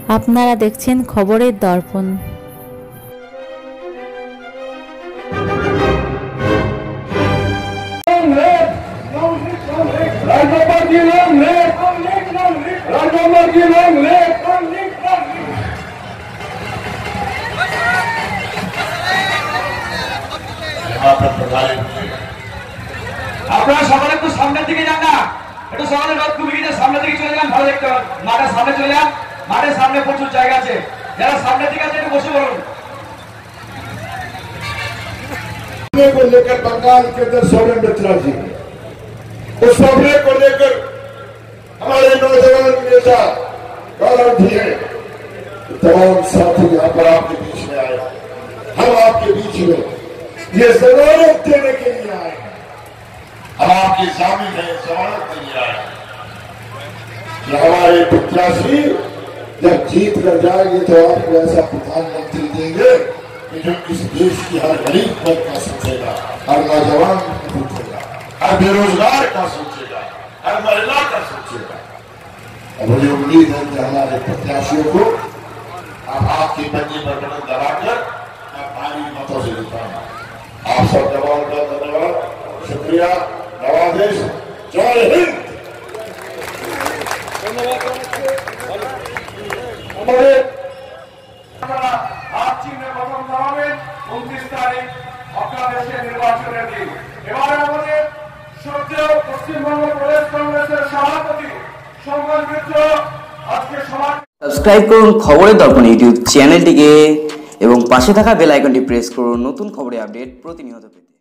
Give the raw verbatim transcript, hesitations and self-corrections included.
আপনারা দেখছেন খবরের দর্পণ। আপনারা সকালে একটু সামনের দিকে যান না, একটু সকালে রোদ কমে গেছে, সামনের দিকে চলে যান, ভালো দেখতে পাবেন। মাঠের সামনে চলে যান, মাঠের সামনে প্রচুর জায়গা আছে, যারা সামনের দিকে আছে একটু বসে বলুন। को लेकर बंगाल के अंदर सोरेन मित्रा जी, उस सौदे को लेकर हमारे नौजवान नेता गौरव दिए, तमाम साथी यहाँ पर आपके बीच में आए। हम आपके बीच में ये जमानत देने के लिए आए, हम आपकी जामिन है, जमानत के लिए आए कि हमारे प्रत्याशी जब जीत कर जाएंगे तो आपको ऐसा प्रधानमंत्री देंगे कि जो इस देश की हर गरीब वर्ग का सोचेगा, हर नौजवान का सोचेगा, हर बेरोजगार का सोचेगा, हर महिला का सोचेगा। और मुझे उम्मीद है कि हमारे प्रत्याशियों को अब आपकी पंजी पर बटन दबाकर मैं भारी मतों से जिताऊंगा। आप सब जवान का धन्यवाद, शुक्रिया, नवाजिश, जय हिंद। हमारे हाथ चिन्ह প্রথম দাঁড়াবেন উনত্রিশ তারিখ আপনাদের নির্বাচনের দিন। এবারে আমাদের শ্রদ্ধেয় পশ্চিমবঙ্গ প্রদেশ কংগ্রেসের সভাপতি সৌগত মিত্র আজকে সভা। সাবস্ক্রাইব করুন খবরের দর্পণ ইউটিউব চ্যানেলটিকে এবং পাশে থাকা বেল আইকনটি প্রেস করুন নতুন খবরের আপডেট প্রতিনিয়ত পেতে।